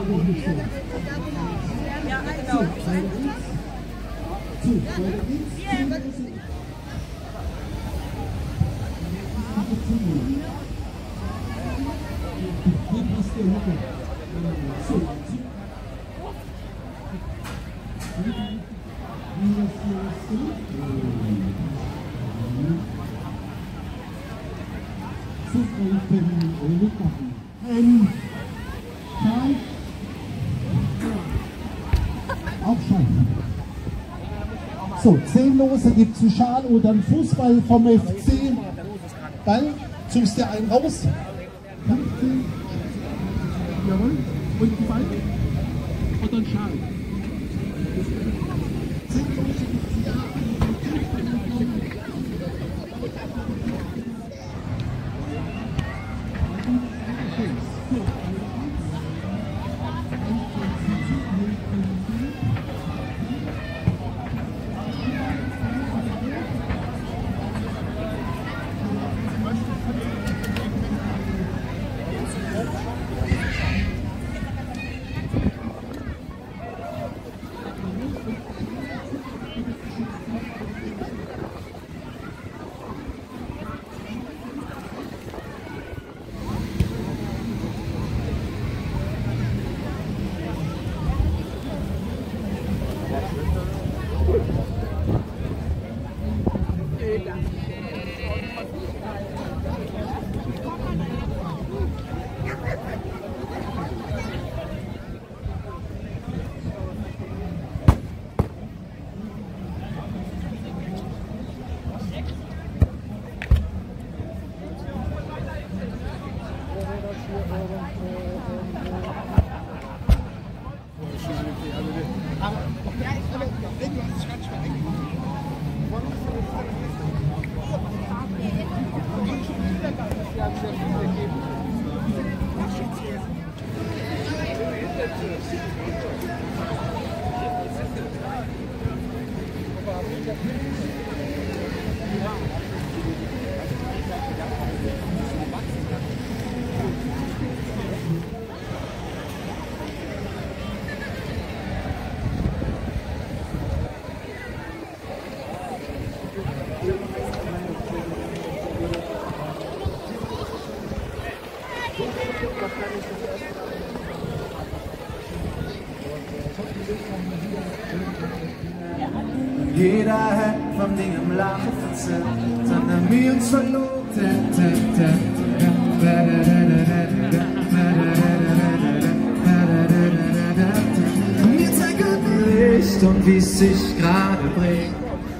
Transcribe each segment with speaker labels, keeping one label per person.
Speaker 1: So, 10 Lose gibt es einen Schal oder einen Fußball vom FC. Ball, suchst dir einen raus. 15. Jawohl. Und ein Ball. Oder ein Schal. 10 Lose gibt es ja.
Speaker 2: Jeder hat vom Ding im Lachen verzerrt, sondern wir uns verlobt. Wir zeigen Licht und wie es sich gerade bringt.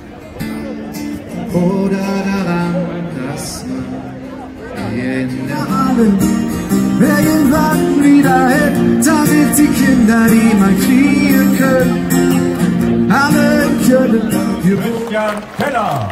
Speaker 2: Oder daran, dass man hier in der Abend irgendwann wieder hält, damit die Kinder, die man kriegen können, alle können.
Speaker 3: Christian Keller.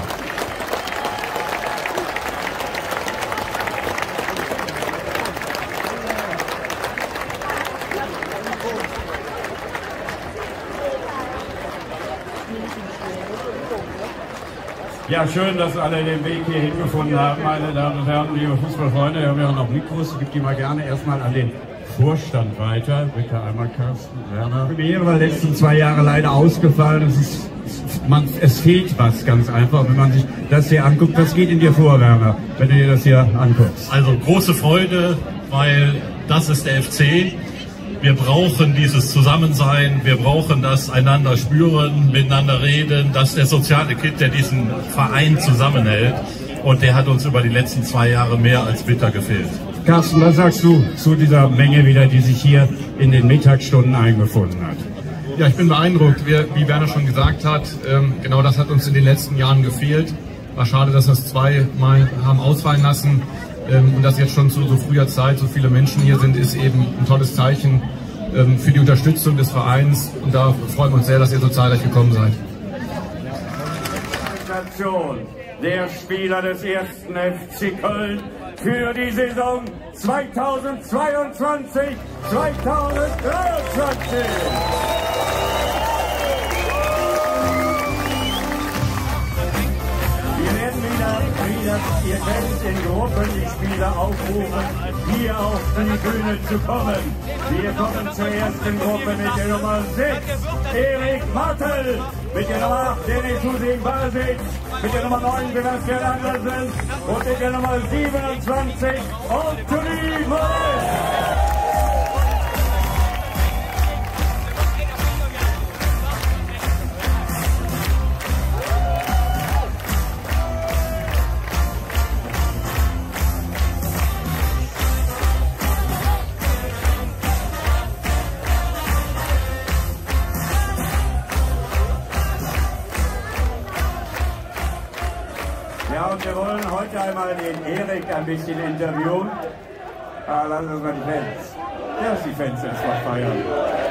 Speaker 3: Ja, schön, dass alle den Weg hierhin gefunden haben, meine Damen und Herren, liebe Fußballfreunde. Wir haben ja auch noch Mikros, ich gebe die mal gerne erstmal an den Vorstand weiter. Bitte einmal Carsten, Werner. Mir war die letzten 2 Jahre leider ausgefallen. Es fehlt was ganz einfach, wenn man sich das hier anguckt. Was geht in dir vor, Werner, wenn du dir das hier anguckst?
Speaker 4: Also große Freude, weil das ist der FC. Wir brauchen dieses Zusammensein, wir brauchen das einander spüren, miteinander reden. Das ist der soziale Kitt, der diesen Verein zusammenhält. Und der hat uns über die letzten 2 Jahre mehr als bitter gefehlt.
Speaker 3: Carsten, was sagst du zu dieser Menge wieder, die sich hier in den Mittagsstunden eingefunden hat?
Speaker 5: Ja, ich bin beeindruckt, wie Werner schon gesagt hat, genau das hat uns in den letzten Jahren gefehlt. War schade, dass wir es 2-mal haben ausfallen lassen. Und dass jetzt schon zu so früher Zeit so viele Menschen hier sind, ist eben ein tolles Zeichen für die Unterstützung des Vereins. Und da freuen wir uns sehr, dass ihr so zahlreich gekommen seid.
Speaker 3: Der Spieler des 1. FC Köln für die Saison 2022, 2023. Wir werden wieder Ihr könnt in Gruppen die Spieler aufrufen, hier auf die Bühne zu kommen. Wir kommen zur ersten Gruppe mit der Nummer 6, Erik Martel, mit der Nummer 8, Dennis Husing Basic, mit der Nummer 9, Sebastian Andersen und mit der Nummer 27, Anthony Morris. Ja, und wir wollen heute einmal den Erik ein bisschen interviewen. Lassen wir mal die Fans. Lass die Fans jetzt mal feiern.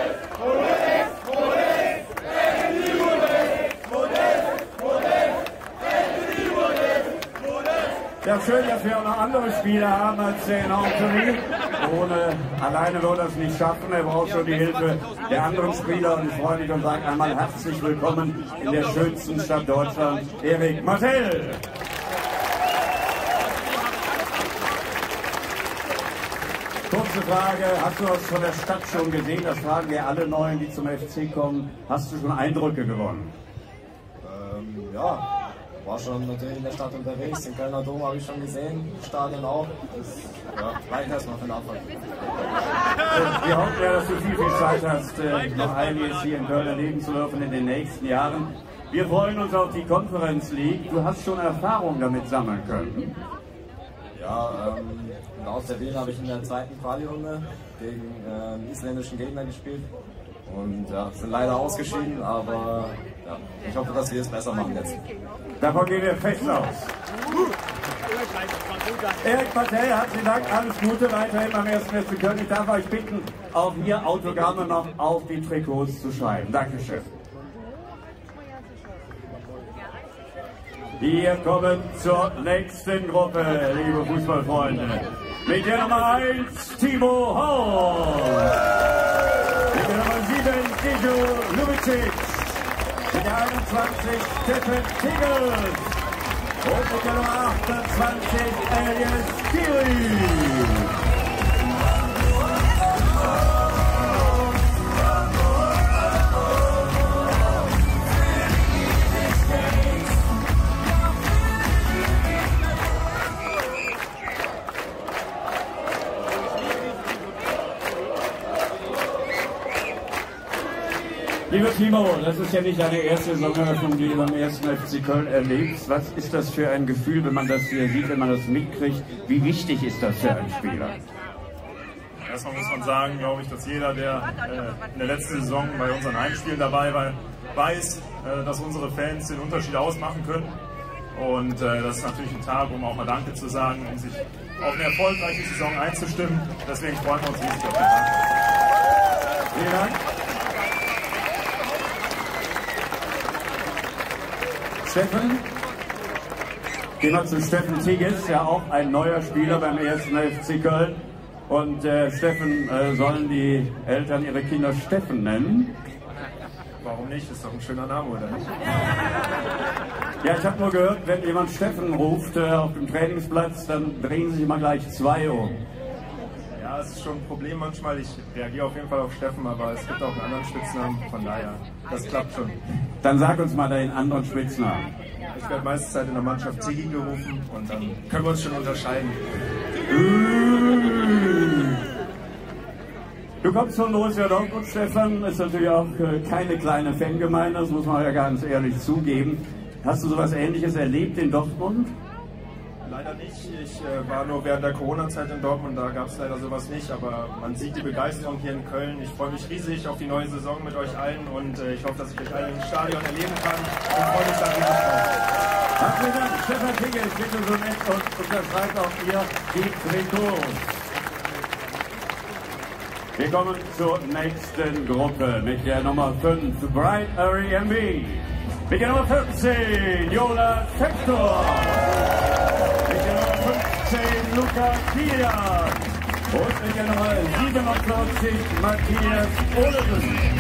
Speaker 3: Ja, schön, dass wir auch noch andere Spieler haben als den Anthony. Alleine wird er es nicht schaffen, er braucht schon die Hilfe der anderen Spieler. Und ich freue mich und sage einmal herzlich willkommen in der schönsten Stadt Deutschlands, Erik Martel. Kurze Frage, hast du was von der Stadt schon gesehen? Das fragen ja alle Neuen, die zum FC kommen. Hast du schon Eindrücke gewonnen?
Speaker 6: Ja, war schon natürlich in der Stadt unterwegs. Den Kölner Dom habe ich schon gesehen, im Stadion auch. Das reicht erstmal für den Anfang.
Speaker 3: Wir hoffen ja, dass du viel Zeit hast, noch einiges hier in Köln erleben zu dürfen in den nächsten Jahren. Wir freuen uns auf die Conference League. Du hast schon Erfahrung damit sammeln können.
Speaker 6: Ja, aus der Wien habe ich in der zweiten Quali-Runde gegen einen isländischen Gegner gespielt und ja, sind leider ausgeschieden, aber ja, ich hoffe, dass wir es besser machen jetzt.
Speaker 3: Davon gehen wir fest aus. Erik Martel, herzlichen Dank, alles Gute weiterhin beim 1. FC Köln. Ich darf euch bitten, auch hier Autogramme noch auf die Trikots zu schreiben. Dankeschön. Wir kommen zur nächsten Gruppe, liebe Fußballfreunde. Mit der Nummer 1, Timo Horn. Mit der Nummer 7, Dijo Lubicic. Mit der 21, Steffen Tigges. Und mit der Nummer 28, Elias Kiri. Lieber Timo, das ist ja nicht deine erste Saisoneröffnung, die du beim 1. FC Köln erlebst. Was ist das für ein Gefühl, wenn man das hier sieht, wenn man das mitkriegt? Wie wichtig ist das für einen Spieler?
Speaker 7: Erstmal muss man sagen, glaube ich, dass jeder, der in der letzten Saison bei unseren Heimspielen dabei war, weiß, dass unsere Fans den Unterschied ausmachen können. Und das ist natürlich ein Tag, um auch mal Danke zu sagen, um sich auf eine erfolgreiche Saison einzustimmen. Deswegen freuen wir uns riesig auf den Tag. Vielen Dank. Steffen, gehen wir zu Steffen Tigges, ja auch ein neuer Spieler beim 1. FC Köln. Und Steffen, sollen die Eltern ihre Kinder Steffen nennen? Warum nicht? Ist doch ein schöner Name, oder nicht?
Speaker 3: Ja, ich habe nur gehört, wenn jemand Steffen ruft auf dem Trainingsplatz, dann drehen sich immer gleich zwei um.
Speaker 7: Ja, es ist schon ein Problem manchmal. Ich reagiere auf jeden Fall auf Steffen, aber es gibt auch einen anderen Spitznamen, von daher, das klappt schon.
Speaker 3: Dann sag uns mal deinen anderen Spitznamen.
Speaker 7: Ich werde meiste Zeit in der Mannschaft Tiggi gerufen und dann können wir uns schon unterscheiden.
Speaker 3: Du kommst von Borussia Dortmund, Stefan, ist natürlich auch keine kleine Fangemeinde, das muss man ja ganz ehrlich zugeben. Hast du sowas Ähnliches erlebt in Dortmund?
Speaker 7: Leider nicht. Ich war nur während der Corona-Zeit in Dortmund, da gab es leider sowas nicht, aber man sieht die Begeisterung hier in Köln. Ich freue mich riesig auf die neue Saison mit euch allen und ich hoffe, dass ich euch alle im Stadion erleben kann und freue mich dann riesig drauf.
Speaker 3: Herzlichen Dank, Stefan Tigges, bitte so nett und unterschreibt auch ihr die Trikots. Wir kommen zur nächsten Gruppe mit der Nummer 5, Bright Airbnb. Mit der Nummer 15, Jonas Hector. Mit der Nummer 15, Luca Kilian. Und mit der Nummer 47, Matthias Olesen.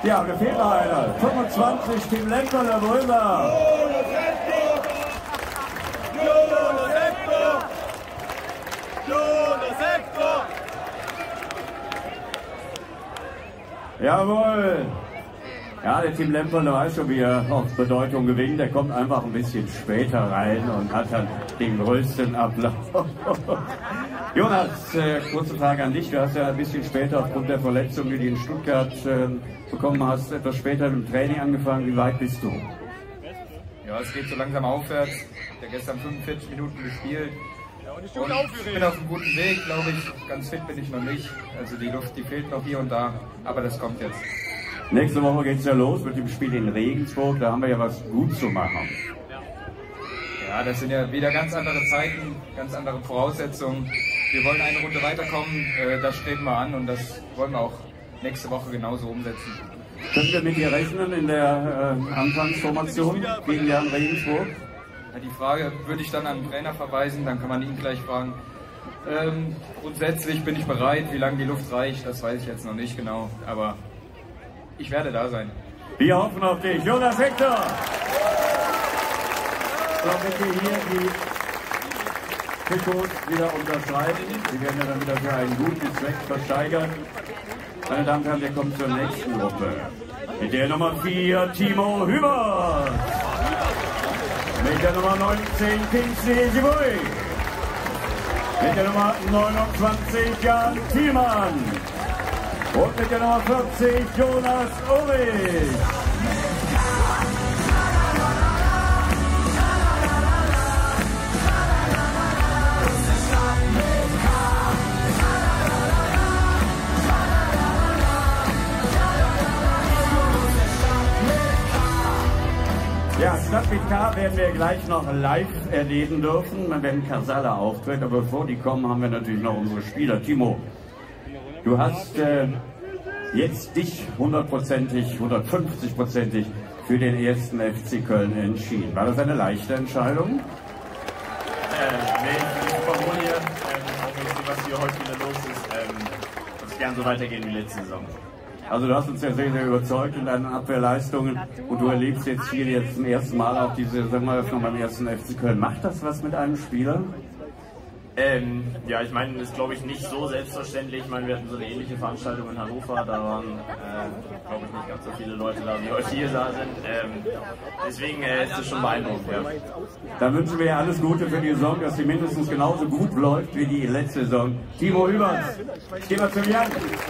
Speaker 3: Ja, mir fehlt noch einer. 25, Team Lemperle, wo ist er? Jawohl! Ja, der Team Lemperle weiß schon, wie er auf Bedeutung gewinnt. Der kommt einfach ein bisschen später rein und hat dann den größten Applaus. Jonas, kurze Frage an dich. Du hast ja ein bisschen später aufgrund der Verletzung, die du in Stuttgart bekommen hast, etwas später mit dem Training angefangen. Wie weit bist du?
Speaker 8: Ja, es geht so langsam aufwärts. Ich habe gestern 45 Minuten gespielt. Und ich bin auf einem guten Weg, glaube ich. Ganz fit bin ich noch nicht. Also die Luft, die fehlt noch hier und da. Aber das kommt jetzt.
Speaker 3: Nächste Woche geht es ja los mit dem Spiel in Regensburg. Da haben wir ja was gut zu machen.
Speaker 8: Ja, das sind ja wieder ganz andere Zeiten, ganz andere Voraussetzungen. Wir wollen eine Runde weiterkommen. Das streben wir an und das wollen wir auch nächste Woche genauso umsetzen.
Speaker 3: Können wir mit dir rechnen in der Anfangsformation gegen Jan Regensburg?
Speaker 8: Ja, die Frage würde ich dann an den Trainer verweisen, dann kann man ihn gleich fragen. Grundsätzlich bin ich bereit, wie lange die Luft reicht, das weiß ich jetzt noch nicht genau, aber ich werde da sein.
Speaker 3: Wir hoffen auf dich. Jonas Hector! So, bitte hier die Trikots wieder unterschreiben. Die werden ja dann wieder für einen guten Zweck versteigert. Meine Damen und Herren, wir kommen zur nächsten Gruppe. Mit der Nummer 4 Timo Hübers. Mit der Nummer 19 Kingsley Sibui. Mit der Nummer 29 Jan Thielmann. Und mit der Nummer 40 Jonas Ulrich. Ja, Stadt mit K werden wir gleich noch live erleben dürfen, wenn Casala auftritt. Aber bevor die kommen, haben wir natürlich noch unsere Spieler. Timo, du hast jetzt dich 100%, 150% für den ersten FC Köln entschieden. War das eine leichte Entscheidung?
Speaker 7: Nee, ich bin super wohl hier. Auch wenn ich sehe, was hier heute wieder los ist, dass es gern so weitergehen wie letzte Saison.
Speaker 3: Also du hast uns ja sehr, sehr überzeugt in deinen Abwehrleistungen und du erlebst jetzt hier jetzt zum ersten Mal auch diese Saisoneröffnung beim ersten FC Köln. Macht das was mit einem Spieler?
Speaker 7: Ja, ich meine, das ist glaube ich nicht so selbstverständlich. Ich meine, wir hatten so eine ähnliche Veranstaltung in Hannover, da waren glaube ich nicht ganz so viele Leute da, wie heute hier da sind. Deswegen ist es schon beeindruckend. Ja.
Speaker 3: Dann wünschen wir ja alles Gute für die Saison, dass sie mindestens genauso gut läuft wie die letzte Saison. Timo Hübers, geh mal zu Jan.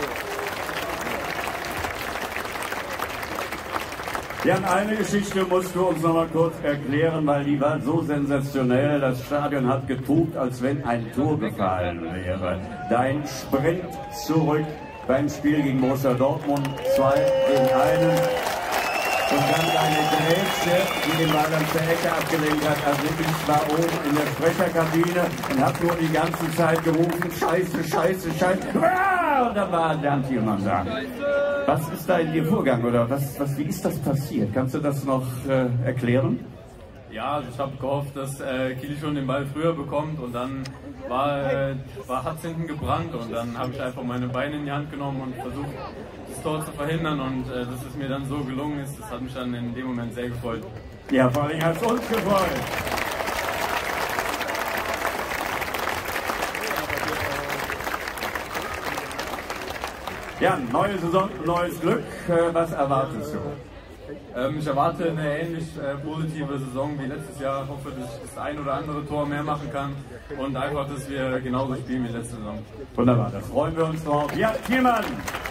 Speaker 3: Jan, eine Geschichte musst du uns noch mal kurz erklären, weil die war so sensationell. Das Stadion hat getobt, als wenn ein Tor gefallen wäre. Dein Sprint zurück beim Spiel gegen Borussia Dortmund, 2 gegen 1. Und dann deine Grätsche, die den Ball dann zur Ecke abgelenkt hat. Also ich war oben in der Sprecherkabine und habe nur die ganze Zeit gerufen, Scheiße, Scheiße, Scheiße. Und da war Jan Thielmann da. Was ist da in dir vorgegangen oder wie ist das passiert? Kannst du das noch erklären?
Speaker 9: Ja, also ich habe gehofft, dass Kili schon den Ball früher bekommt und dann hat es hinten gebrannt und dann habe ich einfach meine Beine in die Hand genommen und versucht, das Tor zu verhindern und dass es mir dann so gelungen ist, das hat mich dann in dem Moment sehr gefreut.
Speaker 3: Ja, vor allem hat es uns gefreut. Ja, neue Saison, neues Glück. Was erwartest du?
Speaker 9: Ich erwarte eine ähnlich positive Saison wie letztes Jahr. Ich hoffe, dass ich das ein oder andere Tor mehr machen kann und einfach, dass wir genauso spielen wie letzte Saison.
Speaker 3: Wunderbar, da freuen wir uns drauf. Ja, Thielmann!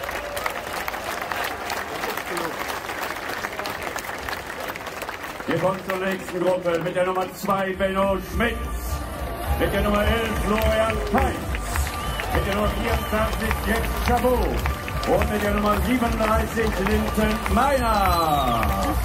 Speaker 3: Wir kommen zur nächsten Gruppe mit der Nummer 2 Benno Schmitz, mit der Nummer 11 Florian Peitz, mit der Nummer 24 Jeff Chabot und mit der Nummer 37 Linton Meiner.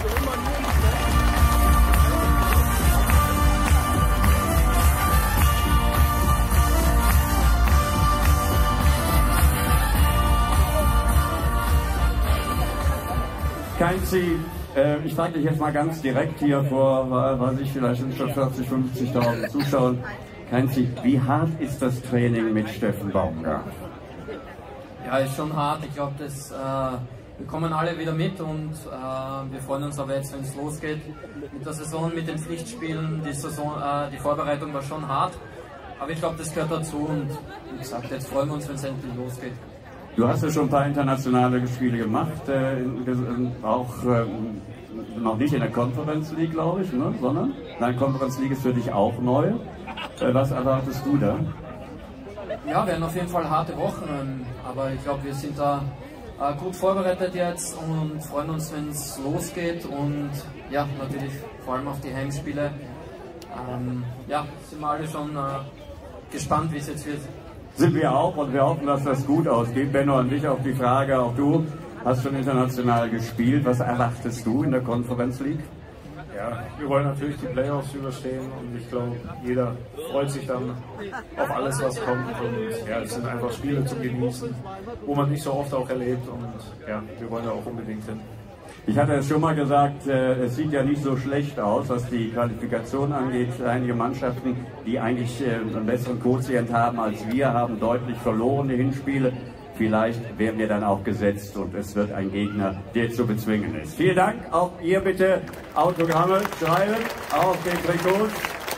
Speaker 3: Kein Ziel. Ich frage dich jetzt mal ganz direkt hier vor, weiß ich, vielleicht sind schon 40, 50.000 Zuschauern. Keinzi, wie hart ist das Training mit Steffen Baumgart?
Speaker 10: Ja, ist schon hart. Ich glaube, das wir kommen alle wieder mit und wir freuen uns aber jetzt, wenn es losgeht mit der Saison, mit den Pflichtspielen. Die Vorbereitung war schon hart, aber ich glaube, das gehört dazu und wie gesagt, jetzt freuen wir uns, wenn es endlich losgeht.
Speaker 3: Du hast ja schon ein paar internationale Spiele gemacht, auch noch nicht in der Conference League, glaube ich, ne? Sondern nein, Conference League ist für dich auch neu. Was erwartest du da?
Speaker 10: Ja, werden auf jeden Fall harte Wochen, aber ich glaube, wir sind da gut vorbereitet jetzt und freuen uns, wenn es losgeht und ja, natürlich vor allem auf die Heimspiele. Ja, sind wir alle schon gespannt, wie es jetzt wird.
Speaker 3: Sind wir auch und wir hoffen, dass das gut ausgeht. Benno, an dich auch die Frage, auch du hast schon international gespielt. Was erwartest du in der Conference League?
Speaker 7: Ja, wir wollen natürlich die Playoffs überstehen und ich glaube, jeder freut sich dann auf alles, was kommt. Und ja, es sind einfach Spiele zum Genießen, wo man nicht so oft auch erlebt und ja, wir wollen da auch unbedingt hin.
Speaker 3: Ich hatte es schon mal gesagt, es sieht ja nicht so schlecht aus, was die Qualifikation angeht. Einige Mannschaften, die eigentlich einen besseren Quotient haben als wir, haben deutlich verloren die Hinspiele. Vielleicht werden wir dann auch gesetzt und es wird ein Gegner, der zu bezwingen ist. Vielen Dank. Auch ihr bitte Autogramme schreiben auf den Trikots.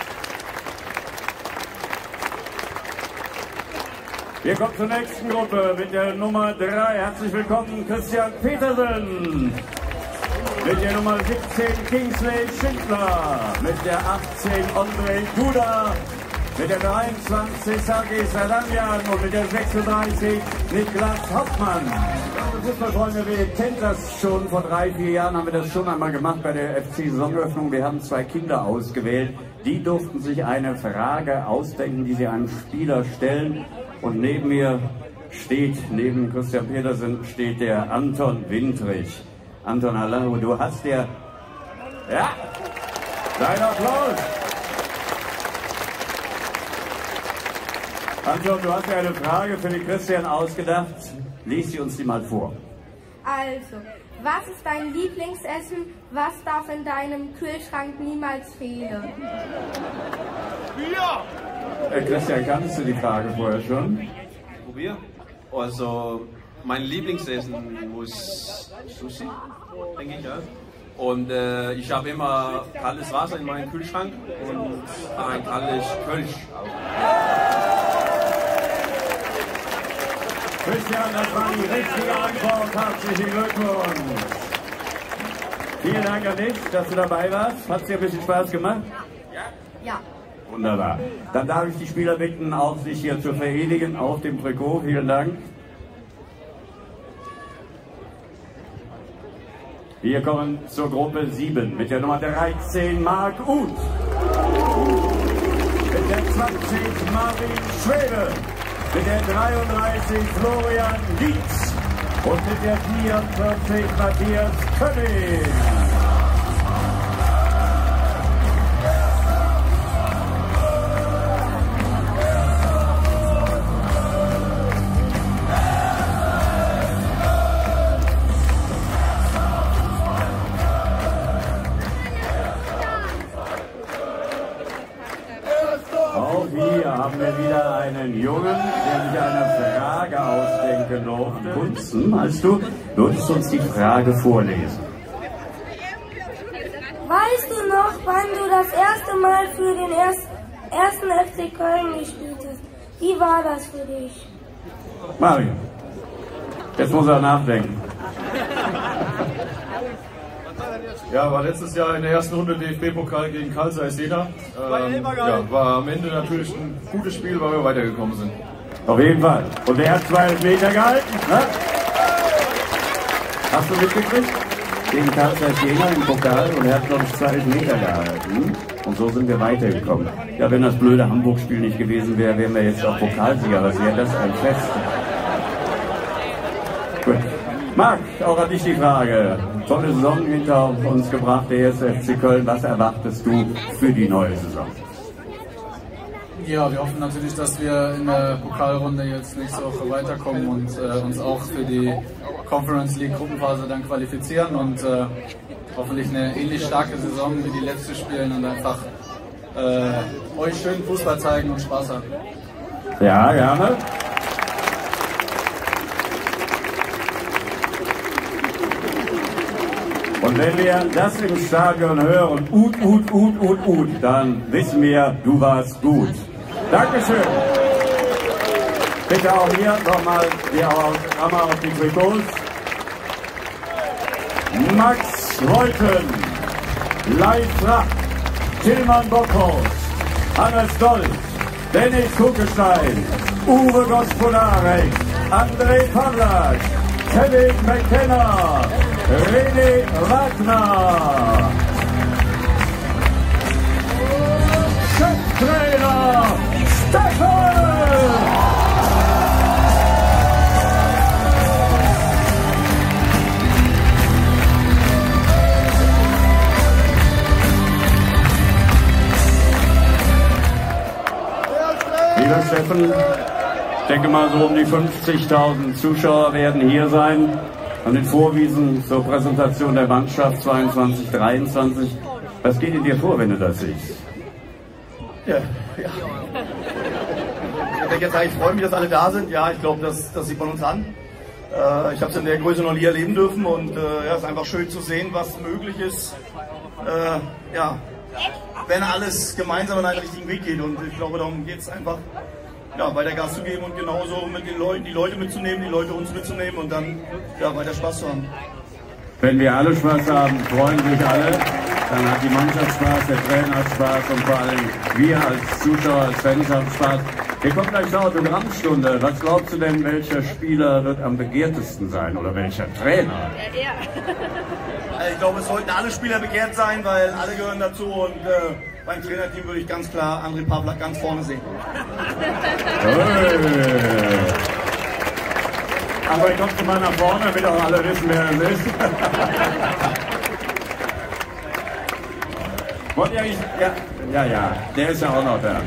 Speaker 3: Wir kommen zur nächsten Gruppe mit der Nummer 3. Herzlich willkommen, Christian Petersen. Mit der Nummer 17 Kingsley Schindler. Mit der 18 André Duda. Mit der 23 Sergej Sadanjan und mit der 36 Niklas Hauptmann. Fußballfreunde, wir kennen das schon. Vor 3, 4 Jahren haben wir das schon einmal gemacht bei der FC-Saisonöffnung. Wir haben 2 Kinder ausgewählt. Die durften sich eine Frage ausdenken, die sie einem Spieler stellen. Und neben mir steht, neben Christian Petersen, steht der Anton Wintrich. Anton, hallo, du hast ja... Ja, dein Applaus. Anton, du hast ja eine Frage für den Christian ausgedacht. Lies sie uns die mal vor.
Speaker 11: Also, was ist dein Lieblingsessen? Was darf in deinem Kühlschrank niemals fehlen?
Speaker 7: Ja!
Speaker 3: Christian, kanntest du die Frage vorher schon?
Speaker 12: Probier. Also, mein Lieblingsessen muss Sushi, denke ich, ja. Und ich habe immer kaltes Wasser in meinem Kühlschrank und ein kaltes Kölsch.
Speaker 3: Christian, das war die richtige Antwort. Herzlichen Glückwunsch. Vielen Dank an dich, dass du dabei warst. Hat es dir ein bisschen Spaß gemacht?
Speaker 11: Ja.
Speaker 3: Wunderbar. Dann darf ich die Spieler bitten, auch sich hier zu verewigen auf dem Trikot. Vielen Dank. Wir kommen zur Gruppe 7 mit der Nummer 13 Marc Uth. Mit der 20 Marvin Schwebe. Mit der 33 Florian Dietz. Und mit der 44 Matthias König. Haben wir wieder einen Jungen, der sich eine Frage ausdenken durfte. Kunzen, als du würdest uns die Frage vorlesen.
Speaker 11: Weißt du noch, wann du das erste Mal für den ersten FC Köln gespielt hast? Wie war das für dich?
Speaker 3: Mario, jetzt muss er nachdenken.
Speaker 7: Ja, war letztes Jahr in der ersten Runde DFB-Pokal gegen Carl Zeiss Jena. Ja, war am Ende natürlich ein gutes Spiel, weil wir weitergekommen sind.
Speaker 3: Auf jeden Fall. Und wer hat 2 Meter gehalten? Ne? Hast du mitgekriegt? Gegen Carl Zeiss Jena im Pokal und er hat, glaube ich, 2 Meter gehalten. Und so sind wir weitergekommen. Ja, wenn das blöde Hamburg-Spiel nicht gewesen wäre, wären wir jetzt auch Pokalsieger. Was wäre das ein Fest? Gut. Marc, auch an dich die Frage. Tolle Saison hinter uns gebracht, der erste FC Köln. Was erwartest du für die neue Saison?
Speaker 13: Ja, wir hoffen natürlich, dass wir in der Pokalrunde jetzt nächste Woche weiterkommen und uns auch für die Conference League Gruppenphase dann qualifizieren und hoffentlich eine ähnlich starke Saison wie die letzte spielen und einfach euch schönen Fußball zeigen und Spaß haben.
Speaker 3: Ja, gerne. Und wenn wir das im Stadion hören, dann wissen wir, du warst gut. Dankeschön. Bitte auch hier nochmal die Autogramme auf die Trikots. Max Reuten, Leif Rack, Tillmann Bockhorst, Hannes Dolch, Dennis Kuckelstein, Uwe Gospodarek, André Pavlak, Kevin McKenna, René Wagner, Cheftrainer Steffen! Lieber Steffen, ich denke mal so um die 50.000 Zuschauer werden hier sein an den Vorwiesen zur Präsentation der Mannschaft 22/23. Was geht in dir vor, wenn du das siehst?
Speaker 14: Ja. Ich denke jetzt eigentlich, ich freue mich, dass alle da sind. Ja, ich glaube, das sieht man uns an. Ich habe es in der Größe noch nie erleben dürfen und ja, es ist einfach schön zu sehen, was möglich ist. Ja, wenn alles gemeinsam in einen richtigen Weg geht, und ich glaube, darum geht es einfach, ja, weiter Gas zu geben und genauso mit den Leuten, die Leute mitzunehmen, die Leute uns mitzunehmen und dann ja, weiter Spaß zu haben.
Speaker 3: Wenn wir alle Spaß haben, freuen sich alle, dann hat die Mannschaft Spaß, der Trainer hat Spaß und vor allem wir als Zuschauer, als Fans haben Spaß. Hier kommt gleich zur Autogrammstunde. Was glaubst du denn, welcher Spieler wird am begehrtesten sein oder welcher Trainer?
Speaker 14: Ich glaube, es sollten alle Spieler begehrt sein, weil alle gehören dazu und beim Trainerteam würde ich ganz klar André Pavlak ganz vorne sehen.
Speaker 3: Aber ich komme mal nach vorne, damit auch alle wissen, wer es ist. Wollt ihr eigentlich? Ja, der ist ja auch noch da.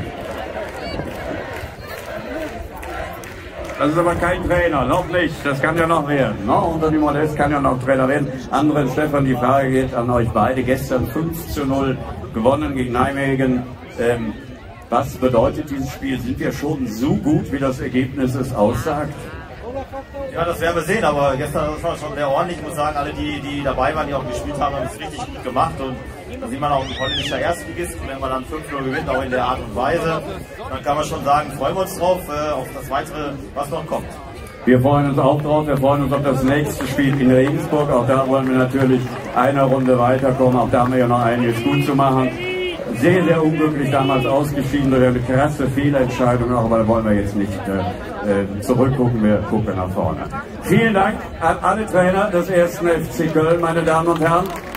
Speaker 3: Das ist aber kein Trainer, noch nicht, das kann ja noch werden. No, unter die Modest kann ja noch Trainer werden. Andere, Stefan, die Frage geht an euch beide. Gestern 5:0 gewonnen gegen Nijmegen. Was bedeutet dieses Spiel? Sind wir schon so gut, wie das Ergebnis es aussagt?
Speaker 14: Ja, das werden wir sehen, aber gestern das war schon sehr ordentlich. Ich muss sagen, alle, die dabei waren, die auch gespielt haben, haben es richtig gut gemacht. Und da sieht man auch ein holländischer Erstligist. Und wenn man dann 5:0 gewinnt, auch in der Art und Weise, dann kann man schon sagen, freuen wir uns drauf, auf das Weitere, was noch kommt.
Speaker 3: Wir freuen uns auch drauf, wir freuen uns auf das nächste Spiel in Regensburg. Auch da wollen wir natürlich eine Runde weiterkommen. Auch da haben wir ja noch einiges gut zu machen. Sehr, sehr unglücklich damals ausgeschieden durch eine krasse Fehlentscheidung, aber da wollen wir jetzt nicht zurückgucken, wir gucken nach vorne. Vielen Dank an alle Trainer des 1. FC Köln, meine Damen und Herren.